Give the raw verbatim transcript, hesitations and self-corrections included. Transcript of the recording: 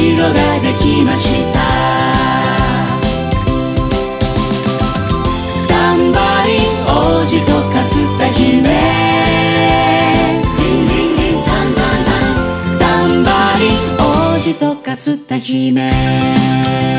城ができました。タンバリン王子とかすった姫、リンリンリンタンタンタン、タンバリン王子とかすった姫。